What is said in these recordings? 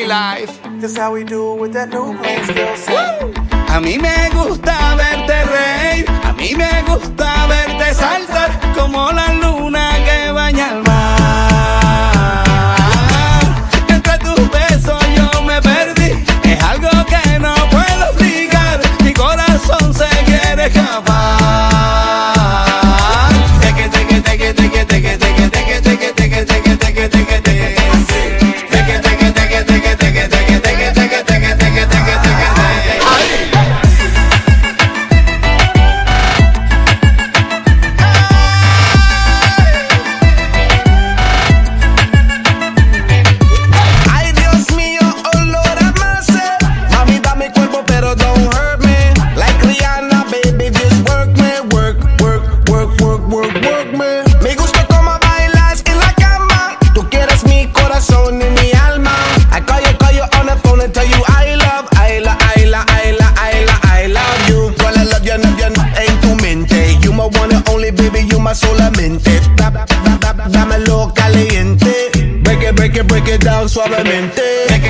life. This how we do with that new plan skill set. A mí me gusta verte reír, a mí me gusta verte saltar como la luna que baña el mar. Entre tus besos yo me perdí, es algo que no puedo explicar, mi corazón se quiere escapar. Solamente dámelo caliente, break it down suavemente.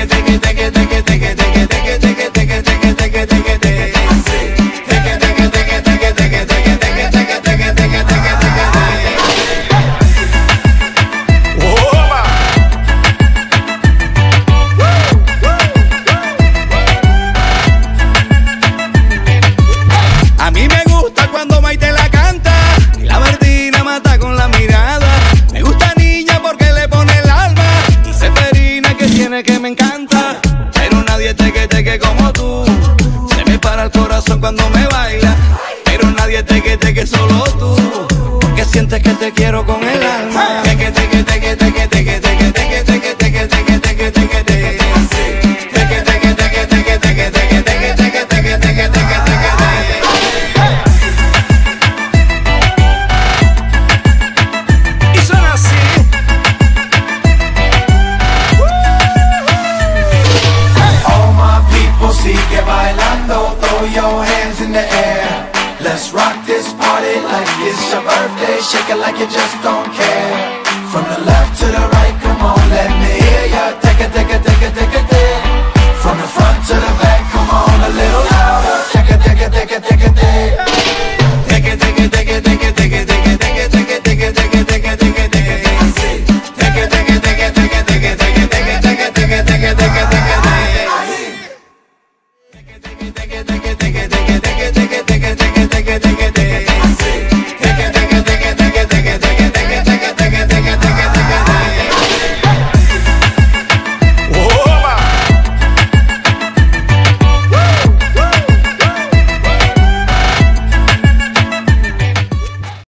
A mí me gusta cuando Maite la canta y la Martina mata con la mirada. Me gusta niña porque le pone el alma y Seferina que tiene que me encanta. Pero nadie teque como tú, se me para el corazón cuando me baila. Pero nadie teque solo tú, porque sientes que te quiero con el alma. Sigue bailando, throw your hands in the air. Let's rock this party like it's your birthday. Shake it like you just don't care. From the left to the right, come on, let me hear ya. Take it,